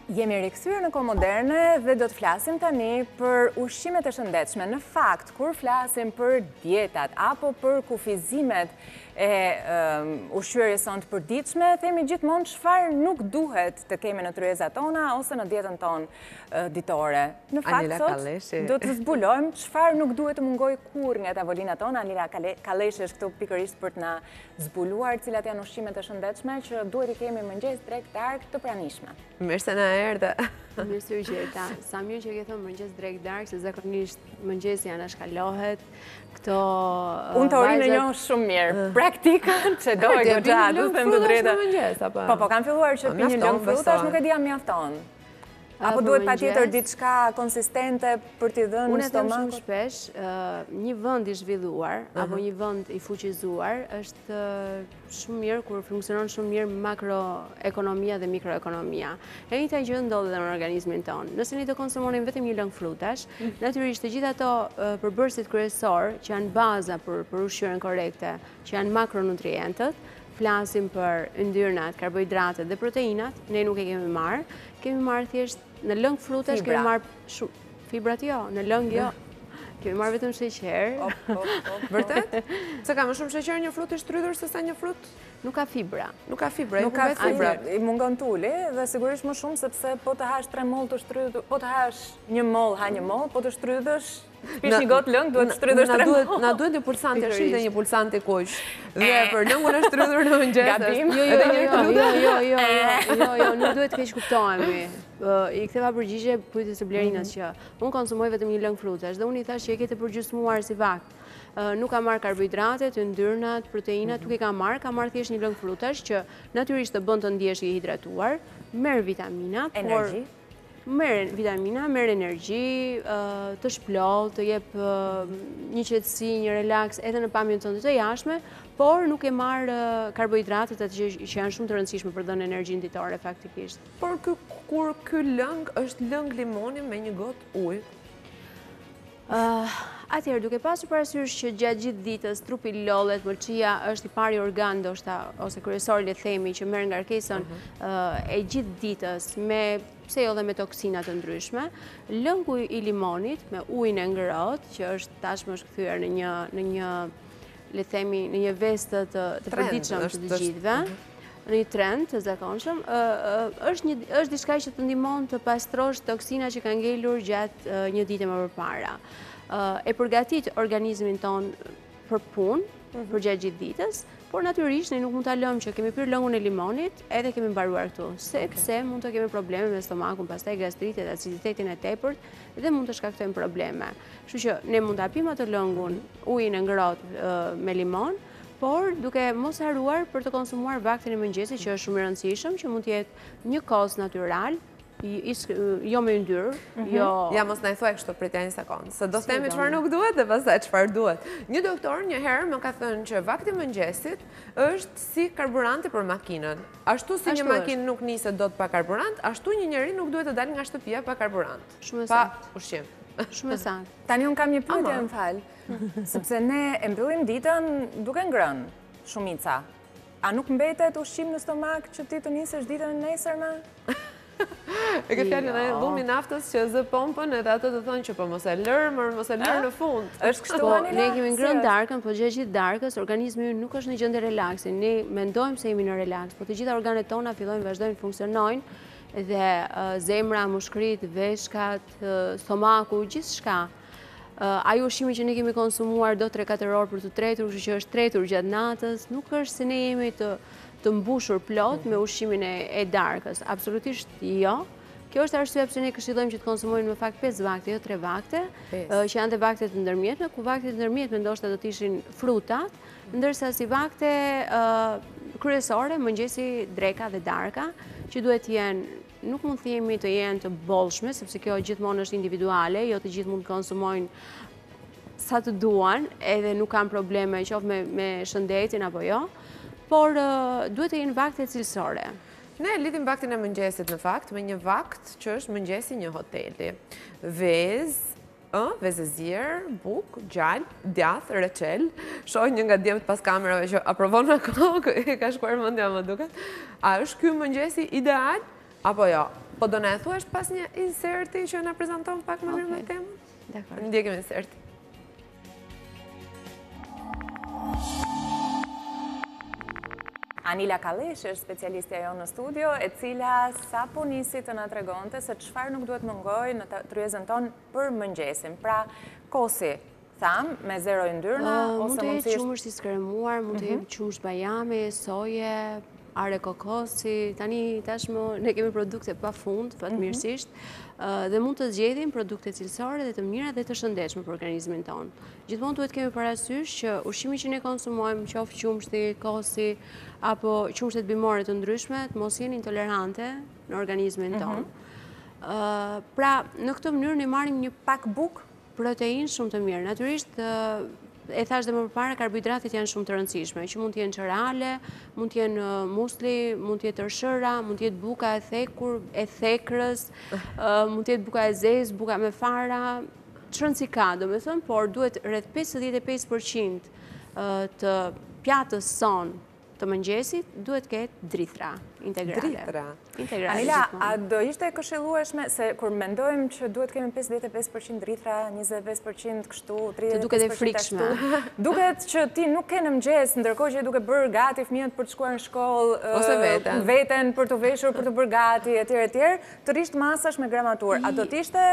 Jemi rikthyer në kohë moderne dhe do të flasim tani për ushqimet e shëndetshme. Në fakt, kur flasim për dietat apo për kufizimet e ushqyerjes sonë të përditshme, themi gjithmonë çfarë nuk duhet të kemi në tryezat tona ose në dietën tonë ditore. Në fakt, sot do të zbulojmë çfarë nuk duhet të mungojë kurrë nga tavolinat tona. Anila Kalleshi është këtu pikërisht për të na zbuluar cilat janë ushqimet e shëndetshme që duhet i kemi mëngjes, drekë, darkë të pranishme. Mirë se na erdhe. Mirë se u gjeta. Sa mirë që ke thënë mëngjes drek dark, se zakonisht mëngjesi anashkalohet. Këto unë të orinë njoh shumë mirë. Praktikën që dojë goxha, do të them të drejtën. Po, kam filluar që pi një lëng frutash, nuk e di a mjafton. Apo duhet patjetër diçka konsistente për t'i dhënë në stomak? Unë e them shumë stomakut? shpesh, një vend i zhvilluar apo një vend i fuqizuar është shumë mirë kur funksionon shumë mirë makroekonomia dhe mikroekonomia. E njëjta gjë ndodhet në organizmin tonë. Nëse ne do konsumonim vetëm një lëng frutash, natyrisht të gjithë ato përbërësit kryesor që janë baza për ushqyerjen korrekte, që janë makronutrientët, flasim për yndyrnat, karbohidratet dhe proteinat, ne nuk e kemi marrë. Kemi marrë thjesht në lëng frutash, kemi marrë shumë fibrat jo, në lëng jo. Kemi marrë vetëm sheqer. Vërtet? Se ka më shumë sheqer një frut i shtrydhur se sa një frut? Nuk ka fibra. Nuk ka fibra, Nuk ka fibra, i mungon tulli dhe sigurisht më shumë sepse po të hash 3 moll të shtrydhur, po të hash 1 moll, ha 1 moll, po të shtrydhësh, pish një gotë lëng, duhet të shtrydhësh 3 moll. Na duhet një pulsant të shit dhe një pulsant të kuq. Dhe për lëngun e shtrydhur në mëngjes. Gabim. Jo, nuk duhet të keq kuptohemi. I ktheva përgjigje pyetjes së Blerinës që unë konsumoj vetëm një lëng frutash dhe unë i thash që e ke të përgjysmuar si vakt. Nuk ka marrë karbohidratet, yndyrnat, proteinat, nuk e ka marrë thjesht një lëng frutash që natyrisht të bën të ndihesh i hidratuar, merr vitamina, Energji. Merr vitamina, merr energji, të shploll, të jep një qetësi, një relaks edhe në pamjen tënde të jashtme, por nuk e marr karbohidratet atë që janë shumë të rëndësishme për dhënë energjinë ditore faktikisht. Por kur ky lëng është lëng limoni me një gotë ujë. Atëherë, duke pasur parasysh që gjatë gjithë ditës trupi lollet, mëlçia është i pari organ ndoshta ose kryesor le të themi që merr ngarkesën e gjithë ditës me pse jo dhe me toksina të ndryshme, lëngu i limonit me ujin e ngrohtë që është tashmë është kthyer në një le të themi në një vestë të përditshëm të të gjithëve. Në një trend të zakonshëm, është diçka që të ndihmon të pastrosh toksina që kanë ngelur gjatë një dite më përpara. E përgatit organizmin ton për punë, për gjatë gjithë ditës, por natyrisht ne nuk mund ta lëmë që kemi pirë lëngun e limonit edhe kemi mbaruar këtu, sepse mund të kemi probleme me stomakun, pastaj gastritet, aciditetin e tepërt dhe mund të shkaktojnë probleme. Kështu që ne mund ta pim atë lëngun, ujin e ngrohtë me limon, por duke mos haruar për të konsumuar vaktin e mëngjesit që është shumë i rëndësishëm, që mund të jetë një kos natyral, jo me yndyrë, jo... Ja, mos na i thuaj kështu pritja një sekond, se do themi çfarë nuk duhet dhe pastaj çfarë duhet. Një doktor një herë më ka thënë që vakti i mëngjesit është si karburanti për makinën. Ashtu si një makinë nuk niset dot pa karburant, ashtu një njeri nuk duhet të dalë nga shtëpia pa karburant. Pa ushqim. Shumë e saktë. Tani unë kam një pyetje, më fal, sepse ne e mbyllim ditën duke ngrënë shumica. A nuk mbetet ushqim në stomak që ti të nisesh ditën e nesërme? E ke fjalën e dhumi naftës që zë pompën edhe ato të thonë që po mos e lër, mos e lër në fund. Është kështu Po, Anila? ne kemi ngrënë darkën, po gjatë gjithë darkës organizmi ynë nuk është në gjendje relaksi. Ne mendojmë se jemi në relaks, po të gjitha organet tona vazhdojnë funksionojnë dhe zemra, mushkrit, veshkat, stomaku, gjithçka. Ai ushqimi që ne kemi konsumuar do 3-4 orë për të tretur, kështu që është tretur gjatë natës, nuk është se ne jemi të mbushur plot me ushqimin e darkës. Absolutisht jo. Kjo është arsye pse ne këshillojmë që të konsumojnë në fakt 5 vakte, jo 3 vakte, që janë të vaktet të ndërmjetme, ku vaktet të ndërmjetme ndoshta do të ishin frutat, ndërsa si vakte kryesore, mëngjesi, dreka dhe darka, që duhet të jenë, nuk mund të themi të jenë të bollshme, sepse kjo gjithmonë është individuale, jo të gjithë mund të konsumojnë sa të duan, edhe nuk kanë probleme qoftë me shëndetin apo jo, por duhet të jenë vakte cilësore. Ne lidhim vaktin e mëngjesit në fakt me një vakt që është mëngjesi një hoteli. Vezëzier, buk, gjallë, djath, reçel. Shoh një nga djemët pas kamerave që aprovon akoma, e ka shkuar mendja më duket. A është ky mëngjesi ideal? Apo jo? Po do në e thuash pas një inserti që në prezenton pak më mirë me temën? Dakor. Ndjekim inserti. Anila Kallesh është specialistja jo në studio, e cila sa po nisi të na tregonte se çfarë nuk duhet mëngoj në tryezën tonë për mëngjesin. Pra, kosi, tham, me zero yndyrna, ose mund të jetë qumësht i skremuar, mund të jetë qumësht bajami, soje, are kokosi, tani tashmë ne kemi produkte pa fund, fatmirësisht, dhe mund të zgjedhim produkte cilësore dhe të mira dhe të shëndetshme për organizmin tonë. Gjithmonë duhet kemi parasysh që ushqimi që ne konsumojmë, qoftë qumshti, kosi, apo qumshtet bimore të ndryshme, të mos jenë intolerante në organizmin tonë. Pra, në këtë mënyrë ne marrim një pak buk protein shumë të mirë. Natyrisht, e thash dhe më përpara, karbohidratet janë shumë të rëndësishme, që mund të jenë cereale, mund të jenë musli, mund të jetë tërshëra, mund të jetë buka e thekur, e thekrës, mund të jetë buka e zezë, buka me fara, çrëndësi ka, domethënë, por duhet rreth 55% të pjatës sonë të mëngjesit duhet ketë drithra integrale. Drithra? Integrale. Anila, a do ishte këshillueshme se kur mendojmë që duhet kemi 55% drithra, 25% kështu, 35% duket e frikshme. Duket që ti nuk ke në mëngjes, ndërkohë që duke bërë gati fëmijët për të shkuar në shkollë, ose veten për të veshur, për të bërë gati, etj, të risht masash me gramatur. A do t'ishte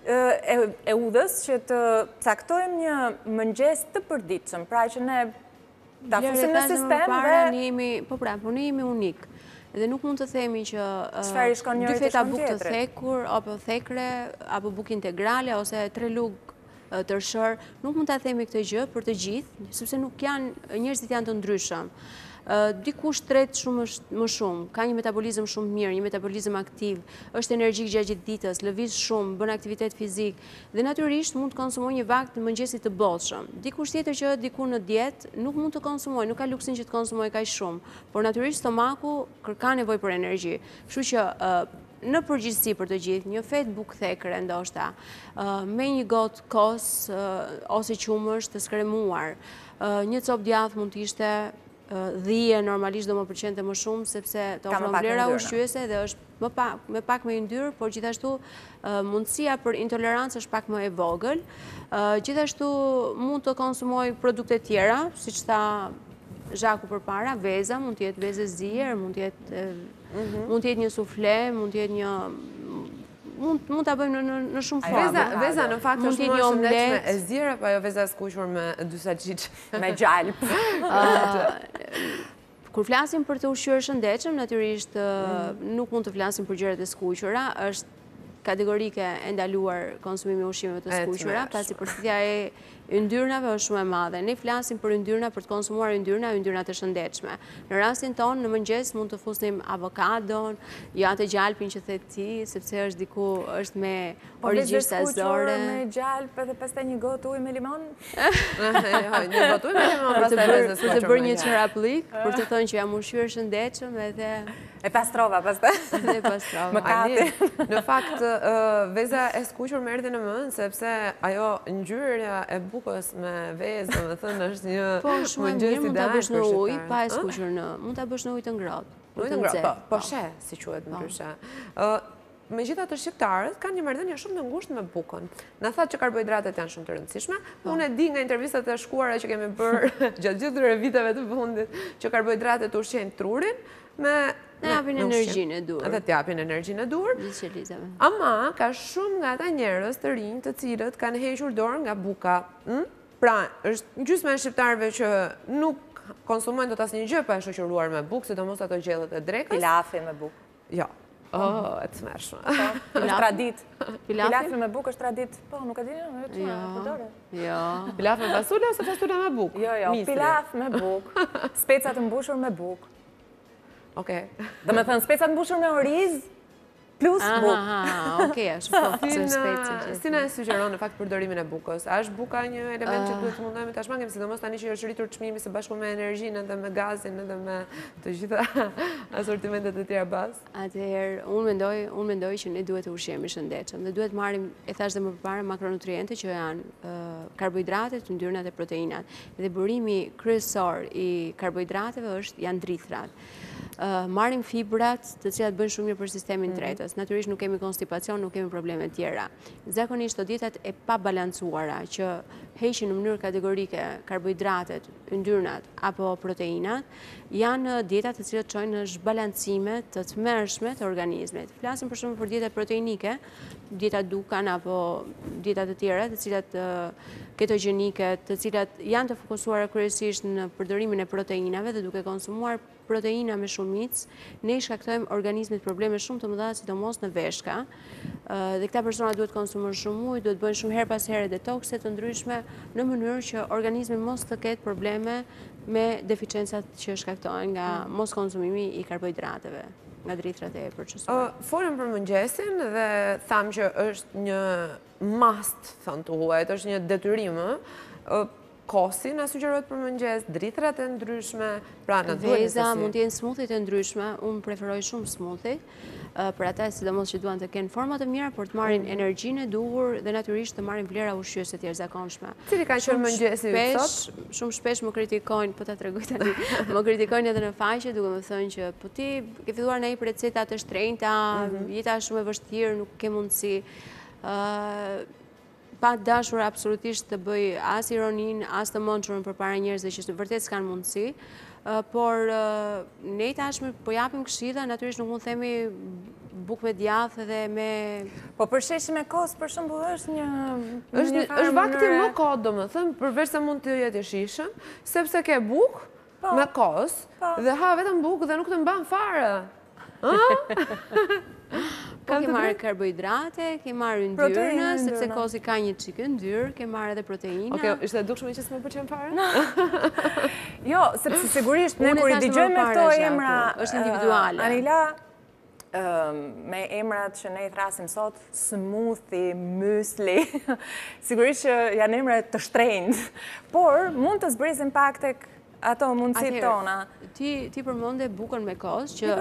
e udhës që të caktojmë një mëngjes të përditshëm, pra që ne ta fusim në sistem dhe... Po pra, po ne jemi unik. Dhe nuk mund të themi që dy feta buk të thekur, apo thekre, apo buk integrale, ose 3 lugë tërshër, nuk mund të themi këtë gjë për të gjithë, sepse nuk janë, njerëzit janë të ndryshëm. Dikush tret shumë më shumë, ka një metabolizëm shumë mirë, një metabolizëm aktiv, është energjik gjatë gjithë ditës, lëviz shumë, bën aktivitet fizik dhe natyrisht mund të konsumoj një vakt mëngjesit të bollshëm. Dikush tjetër që diku në dietë nuk mund të konsumoj, nuk ka luksin që të konsumoj kaq shumë, por natyrisht stomaku ka nevojë për energji. Kështu që në përgjithësi për të gjithë, një fet buk thekre ndoshta, me një gotë kos ose qumësht të skremuar, një copë djathë mund të ishte dhije normalisht do më përqente më shumë, sepse të ofron vlera ushqyese dhe është me pak me yndyrë, por gjithashtu mundësia për intolerancë është pak më e vogël. Gjithashtu mund të konsumoj produkte tjera, si që tha Zhaku përpara, veza, mund të jetë vezë zier, mund të jetë një sufle, mund të jetë një... Mund të bëjmë në shumë formë. Veza në fakt është më shëndetshme e zirë, apo ajo veza skuqur me 2 salçiç? Me gjalp. Kur flasim për të ushqyer shëndetshëm, natyrisht nuk mund të flasim për gjërat e skuqura, është kategorike e ndaluar konsumimi ushqimeve të skuqura, pasi përshtytja e yndyrnave është shumë e madhe. Ne flasim për yndyrna, për të konsumuar yndyrna të shëndetshme. Në rastin tonë, në mëngjes mund të fusnim avokadon, jo atë gjalpin që the ti, sepse është diku është me origjinë sazore. Po me gjalp edhe pastaj një gotë ujë me limon? Një gotë ujë me limon, pastaj vezë skuqur. Për të bërë një çoraplik, për të thënë që jam ushqyer shëndetshëm edhe e pastrova pastaj. Dhe pastrova. Më kati. Në fakt, veza e skuqur më erdhi në mend sepse ajo ngjyra e bukës me vezë, domethënë është një mëngjes ideal. Mund ta bësh në ujë, pa e skuqur në, mund ta bësh në ujë të ngrohtë. Ujë të ngrohtë, po she, si quhet ndryshe. Megjithatë shqiptarët kanë një marrëdhënie shumë të ngushtë me bukën. Na thatë që karbohidratet janë shumë të rëndësishme. Unë e di nga intervistat e shkuara që kemi bërë gjatë gjithë viteve të fundit që karbohidratet ushqejnë trurin me japin energjinë e dur. Edhe t'japin energjinë e dur. Ama ka shumë nga ata njerëz të rinj të cilët kanë hequr dorë nga buka. Pra, është gjysma e shqiptarëve që nuk konsumojnë dot asnjë gjë pa e shoqëruar me bukë, sidomos ato gjellët e drekës. Pilafi me bukë. Jo. E të smershme. Është tradit. Pilafi me bukë është tradit. Po, nuk e di, Jo. Pilaf me fasule ose fasule me bukë? Jo, pilaf me bukë. Specat mbushur me bukë. Okej. Dhe me thënë, specat mbushur me oriz, plus bukë. Okej, është po, speci. Si na e sugjeron në fakt përdorimin e bukës? A është buka një element që duhet të mundojmë tashmë, sidomos tani që është rritur çmimi së bashku me energjinë edhe me gazin edhe me të gjitha asortimentet e tjera bazë? Atëherë, unë mendoj që ne duhet të ushqehemi shëndetshëm dhe duhet marrim, e thash dhe më përpara, makronutriente që janë karbohidratet, yndyrnat e proteinat. Dhe burimi kryesor i karbohidrateve janë drithrat. marrim fibrat të cilat bëjnë shumë mirë për sistemin tretës. Natyrisht nuk kemi konstipacion, nuk kemi probleme tjera. Zakonisht të dietat e pabalancuara që heqin në mënyrë kategorike karbohidratet, yndyrnat apo proteinat, janë dietat të cilat çojnë në zhbalancime të tmerrshme të organizmit. Flasim për shembull për dietat proteinike, dieta Dukan apo dieta të tjera, të cilat ketogjenike, të cilat janë të fokusuara kryesisht në përdorimin e proteinave dhe duke konsumuar proteina me shumicë, ne i shkaktojmë organizmit probleme shumë të mëdha, sidomos në veshka. Dhe këta persona duhet konsumojnë shumë ujë, duhet bëjnë shumë her pas here detokse të ndryshme në mënyrë që organizmi mos të ketë probleme me deficiencat që shkaktohen nga mos konsumimi i karbohidrateve, nga dritrat e përçësuara. Folëm për mëngjesin dhe tham që është një must, thënë të huajt, është një detyrim. Kosi na sugjerohet për mëngjes, dritrat e ndryshme, pra në duhet Veza, mund të jenë smoothie të ndryshme, unë preferoj shumë smoothie, për ata sidomos që duan të kenë forma të mira, por të marrin energjinë e duhur dhe natyrisht të marrin vlera ushqyese të jashtëzakonshme. Cili ka qenë mëngjesi yt sot? Shumë shpesh më kritikojnë, po ta tregoj tani, më kritikojnë edhe në faqe duke më thënë që po ti ke filluar në një receta të shtrenjta, jeta shumë e vështirë, nuk ke mundësi. Pa dashur absolutisht të bëj as ironin, as të mençurën përpara njerëzve që vërtet s'kan mundësi, por ne tashmë po japim këshilla, natyrisht nuk mund të themi bukë me djathë dhe me... Po përsheshje me kos, për shembull, është një... është vakti më kohë, domethënë, përveç se mund të jetë i shishëm, sepse ke bukë me kos dhe ha vetëm bukë dhe nuk të mban fare. Po ke marrë karbohidrate, ke marrë yndyrna, sepse kosi ka një çik yndyrë, ke marrë edhe proteina. Okej, ishte dukshme që s'më pëlqen fare? Jo, sepse sigurisht ne kur i dëgjojmë me këto emra, është individuale. Anila, me emrat që ne i thrasim sot, smoothie, muesli, sigurisht që janë emra të shtrenjtë, por mund të zbrisin pak tek ato mundësit tona. Ti përmende bukën me kos, që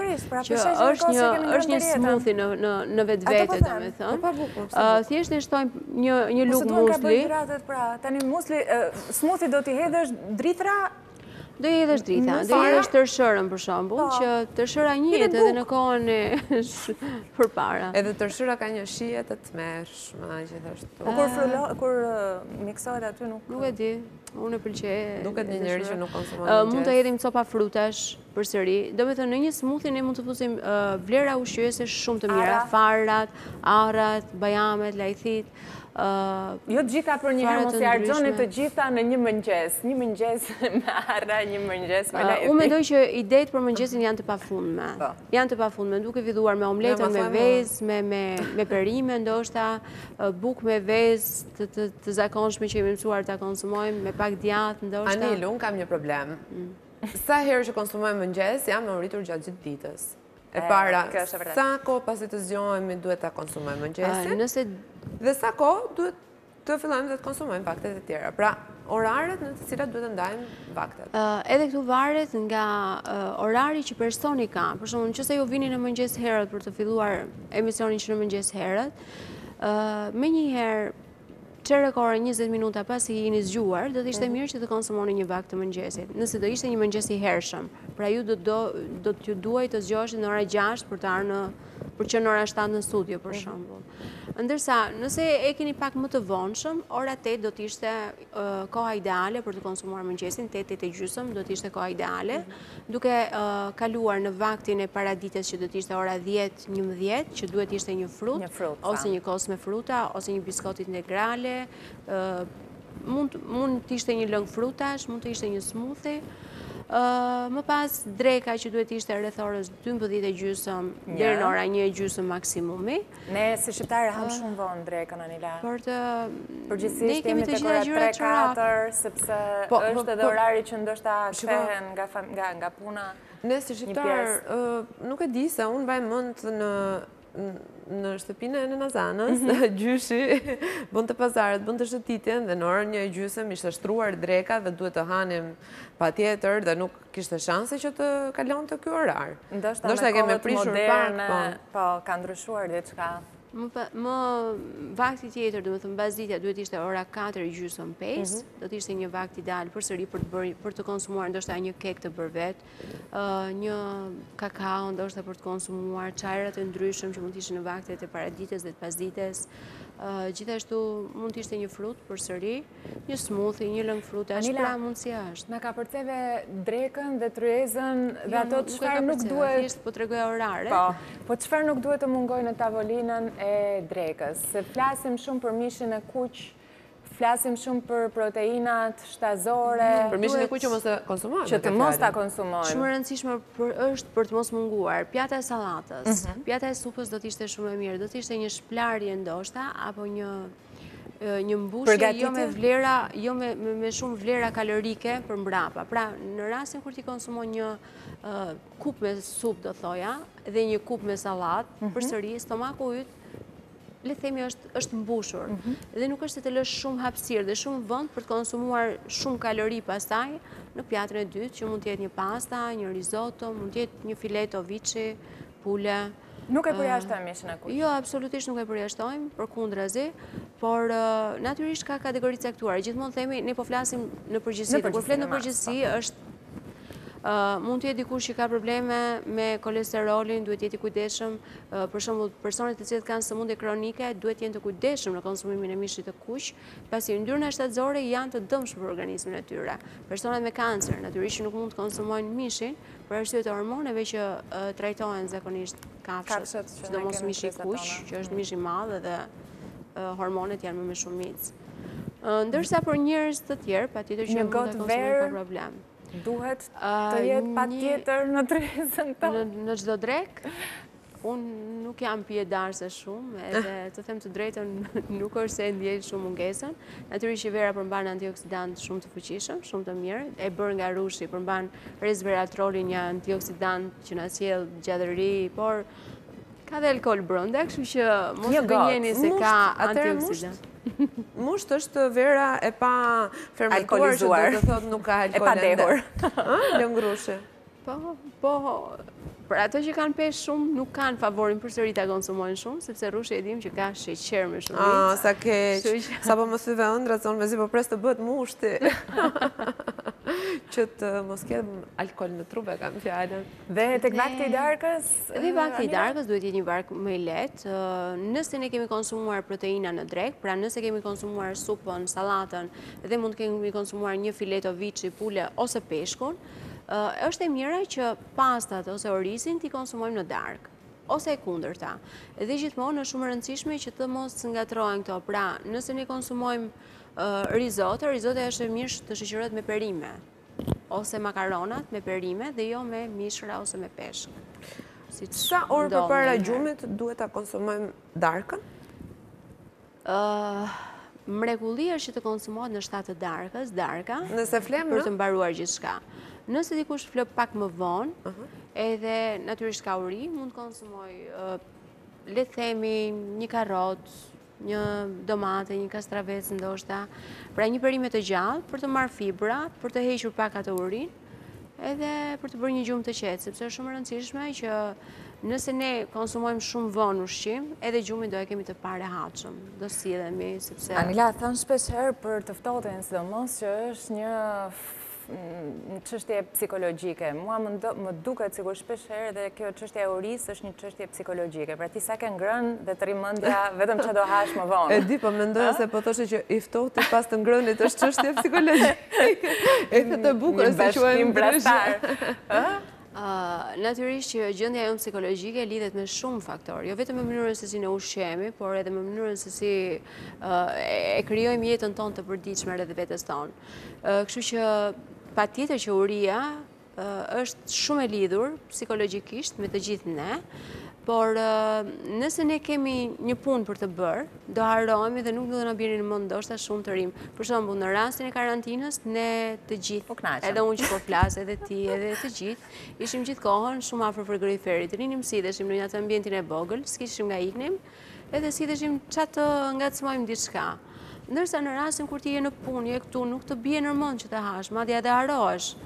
është një smoothie në vetvete, domethënë. Thjesht ne shtojmë një lugë musli. Se duan karbohidratet pra, tani musli, smoothie do t'i hedhësh dritra. Do i hedhësh drita, do i hedhësh tërshërën për shembull, që tërshëra njihet edhe në kohën e përpara. Edhe tërshëra ka një shije të tmerrshme gjithashtu. Po kur miksohet aty nuk e di. Unë e pëlqej. Duket një njerëz që nuk konsumon mëngjes. Mund të hedhim copa frutash përsëri. Domethënë në një smoothie ne mund të fusim vlera ushqyese shumë të mira, farat, arrat, bajamet, lajthit. Jo të gjitha për një herë, mos i harxhoni të gjitha në një mëngjes. Një mëngjes me arra, një mëngjes me lajthit. Unë mendoj që idetë për mëngjesin janë të pafundme. Janë të pafundme, duke filluar me omletën me vezë, me perime ndoshta, bukë me vezë të zakonshme që jemi mësuar ta konsumojmë, me pak djathë ndoshta. Anil, unë kam një problem. Sa herë që konsumojmë mëngjes, jam e uritur gjatë gjithë ditës. E para, sa kohë pasi të zgjohemi duhet ta konsumojmë mëngjesin? Dhe sa kohë duhet të fillojmë dhe të konsumojmë vaktet e tjera. Pra, oraret në të cilat duhet të ndajmë vaktet. Edhe këtu varet nga orari që personi ka. Për shembull, nëse ju vini në mëngjes herët për të filluar emisionin që në mëngjes herët, menjëherë çerek-ore 20 minuta pasi jeni zgjuar, do të ishte mirë që të konsumoni një vakt të mëngjesit. Nëse do ishte një mëngjes i hershëm, pra ju do t'ju duaj të zgjoheshit në ora 6 për të ardhur për që në ora 7 në studio, për shembull. Ndërsa, nëse e keni pak më të vonshëm, ora 8 do t'ishte koha ideale për të konsumuar mëngjesin, 8:30 do t'ishte koha ideale, duke kaluar në vaktin e paradites që do t'ishte ora 10-11, që duhet ishte një frut, ose një kos me fruta, ose një biskot integrale, mund t'ishte një lëng frutash, mund t'ishte një smoothie. Më pas dreka që duhet ishte rreth orës 12:30 deri në ora 1:30 maksimumi. Ne si shqiptarë ham shumë vonë drekën, Anila. Përgjithsisht jemi tek ora 3-4, sepse është edhe orari që ndoshta kthehen nga puna. Ne si shqiptarë nuk e di se unë mbaj mend në shtëpinë e Nazanës, gjyshi bën të pazaret, bën të shëtitjen dhe në orën 1:30 ishte shtruar dreka dhe duhet të hanim patjetër dhe nuk kishte shanse që të kalonte ky orar. Ndoshta me kohët moderne, po ka ndryshuar diçka. Më vakti tjetër, do më thëmë bazitja, duhet ishte ora 4:30-5, do të ishte një vakt ideal përsëri për të konsumuar ndoshta një kek të bërë vetë, një kakao ndoshta për të konsumuar, çajrat e ndryshëm që mund të ishin në vaktet e paradites dhe të pasdites. Gjithashtu mund të ishte një frut përsëri, një smoothie, një lëng frutash, pra mundësia është. Na ka përceve drekën dhe tryezën dhe ato çfarë nuk duhet... Thjesht po t'rregoj orare. Po çfarë nuk duhet të mungojë në tavolinën e drekës? Se flasim shumë për mishin e kuq, flasim shumë për proteinat shtazore. Për mishin e kuq që mos të konsumojmë. Që të mos ta konsumojmë. Shumë e rëndësishme është për të mos munguar. Pjata e sallatës, pjata e supës do të ishte shumë e mirë. Do të ishte një shplarje ndoshta apo një mbushje jo me vlera, jo me shumë vlera kalorike për mbrapa. Pra, në rastin kur ti konsumon një kup me supë, do thoja, dhe një kup me sallatë, përsëri stomaku yt le themi është mbushur dhe nuk është se të lësh shumë hapësirë dhe shumë vend për të konsumuar shumë kalori pastaj në pjatën e dytë që mund të jetë një pasta, një risotto, mund të jetë një fileto viçi, pule. Nuk e përjashtojmë mishin e kuq. Jo, absolutisht nuk e përjashtojmë, përkundrazi, por natyrisht ka kategori caktuara. Gjithmonë themi, ne po flasim në përgjithësi. Kur flet në përgjithësi është mund të jetë dikush që ka probleme me kolesterolin, duhet jetë i kujdesshëm. Për shembull, personat të cilët kanë sëmundje kronike duhet jenë të kujdesshëm në konsumimin e mishit të kuq, pasi yndyrna shtatëzore janë të dëmshme për organizmin e tyre. Personat me kancer natyrisht nuk mund të konsumojnë mishin për arsye të hormoneve që trajtohen zakonisht kafshët, sidomos mishi i kuq, që është mish i madh dhe hormonet janë më shumicë. Ndërsa për njerëz të tjerë, patjetër që mund të konsumojnë pa problem. Duhet të jetë patjetër në tryezën tonë. Në çdo drek, unë nuk jam pijedarse shumë, edhe të them të drejtën nuk është se ndjej shumë mungesën. Natyrisht që vera përmban antioksidant shumë të fuqishëm, shumë të mirë, e bërë nga rushi, përmban resveratrolin, një antioksidant që na sjell gjallëri, por ka dhe alkool brenda, kështu që mos e gënjeni se ka antioksidant. Musht është vera e pa fermentuar, që do të thotë nuk ka alkool. E pa dehur. Lëngrushi. Po, për ato që kanë peshë shumë, nuk kanë favorin përsëri ta konsumojnë shumë, sepse rushi e dim që ka sheqer me shumicë. Sa keq. Sapo më thyve ëndrat, se unë mezi po pres të bëhet mushti. Që të mos ketë alkool në trupe, kam fjalën. Dhe tek vakti i darkës? Dhe vakti i darkës duhet jetë një vark më i lehtë. Nëse ne kemi konsumuar proteina në drek, pra nëse kemi konsumuar supën, sallatën, dhe mund të kemi konsumuar një fileto viçi, pule ose peshkun, është e mira që pastat ose orisin t'i konsumojmë në darkë, ose e kundërta. Dhe gjithmonë është shumë e rëndësishme që të mos ngatrohen këto. Pra, nëse ne konsumojmë risotto është e mirë të shoqërohet me perime, ose makaronat me perime dhe jo me mishra ose me peshk. Sa orë përpara gjumit duhet ta konsumojmë darkën? Mrekullia është që të konsumohet në 7 të darkës, darka, nëse flem për të mbaruar gjithçka. Nëse dikush flë pak më vonë, edhe natyrisht ka uri, mund të konsumoj, le të themi, një karrotë, një domate, një kastravec ndoshta, pra një perime të gjallë për të marrë fibra, për të hequr pak atë urinë, edhe për të bërë një gjumë të qetë, sepse është shumë e rëndësishme që nëse ne konsumojmë shumë vonë ushqim, edhe gjumin do e kemi të parehatshëm, do silemi, sepse... Anila, thënë shpesherë për të ftohtin, sidomos që është një çështje psikologjike. Mua më duket sikur shpesherë dhe kjo çështje e urisë është një çështje psikologjike. Pra ti sa ke ngrënë dhe të rimendja vetëm çfarë do hash më vonë. E di, po mendoja se po thoshe që i ftohti pas të ngrënit është çështje psikologjike. E të bukur se quajmë ndryshe. Natyrisht që gjendja jonë psikologjike lidhet me shumë faktorë, jo vetëm me mënyrën se si ne ushqemi, por edhe me mënyrën se si e krijojmë jetën tonë të përditshme rreth vetes tonë. Kështu që patjetër që uria është shumë e lidhur psikologjikisht me të gjithë ne, por nëse ne kemi një punë për të bërë, do harrohemi dhe nuk do na bjerë në mend ndoshta shumë të rim. Për shembull, në rastin e karantinës, ne të gjithë, edhe unë që po flas, edhe ti, edhe të gjithë, ishim gjithë kohën shumë afër frigoriferit. Rinim sidheshim në atë ambientin e vogël, s'kishim nga iknim, edhe sidheshim çfarë të ngacmojmë diçka. Ndërsa në rastin kur ti je në punë, je këtu, nuk të bie në mend që të hash, madje edhe harrohesh.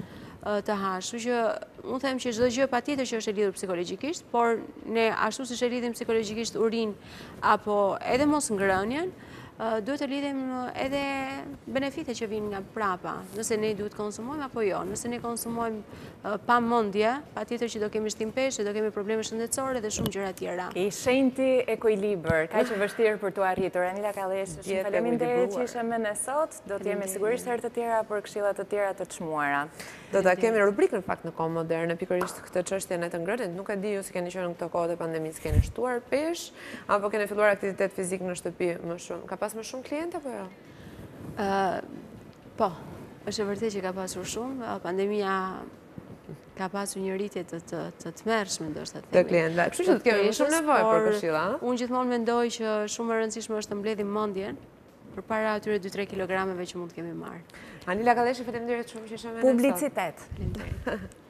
të hash. Kështu që unë them që çdo gjë patjetër që është e lidhur psikologjikisht, por ne ashtu siç e lidhim psikologjikisht urinë apo edhe mos ngrënien, duhet të lidhim edhe benefite që vinë nga prapa, nëse ne duhet konsumojmë apo jo. Nëse ne konsumojmë pa mendje, patjetër që do kemi shtim peshë, do kemi probleme shëndetësore dhe shumë gjëra tjera. I shenjti ekuilibër, kaq e vështirë për t'u arritur. Anila Kalleshi, shumë faleminderit që ishe me ne sot. Do të jemi sigurisht herë të tjera për këshilla të tjera të çmuara. Do ta kemi rubrikën fakt në kohë moderne, pikërisht këtë çështje në të ngrënit. Nuk e di ju si keni qenë në këto kohë të pandemisë, keni shtuar peshë apo keni filluar aktivitet fizik në shtëpi më shumë? Ka pas më shumë klientë apo jo? Po, është e vërtetë që ka pasur shumë. Pandemia ka pasur një rritje të tmerrshme ndoshta themi. Të klientëve. Kështu që të kemi më shumë nevojë për këshilla. Unë gjithmonë mendoj që shumë e rëndësishme është të mbledhim mendjen përpara atyre 2-3 kilogrameve që mund të kemi marrë. Anila Kalleshi, faleminderit shumë që ishe me ne sot. Publicitet.